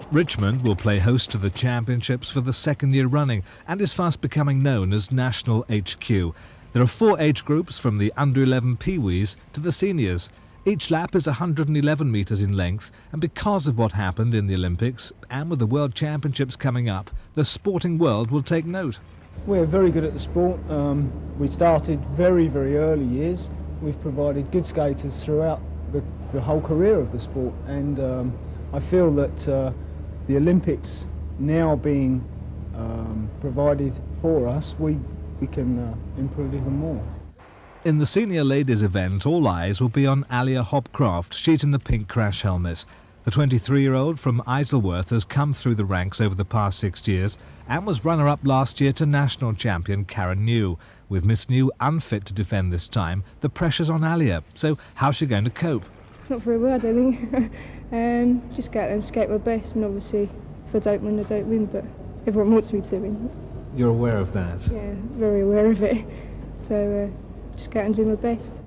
Richmond will play host to the championships for the second year running and is fast becoming known as National HQ. There are 4 age groups from the under-11 peewees to the seniors. Each lap is 111 metres in length, and because of what happened in the Olympics and with the World Championships coming up, the sporting world will take note. We're very good at the sport. We started very, very early years. We've provided good skaters throughout the whole career of the sport, and I feel that the Olympics now being provided for us, we can improve even more. In the senior ladies event, all eyes will be on Alia Hopcroft. She's in the pink crash helmet. The 23-year-old from Isleworth has come through the ranks over the past 6 years and was runner-up last year to national champion Karen New. With Miss New unfit to defend this time, the pressure's on Alia. So how's she going to cope? Not very well, I don't think. Just go out and skate my best, and obviously if I don't win, but everyone wants me to win. You're aware of that? Yeah, very aware of it. So just go out and do my best.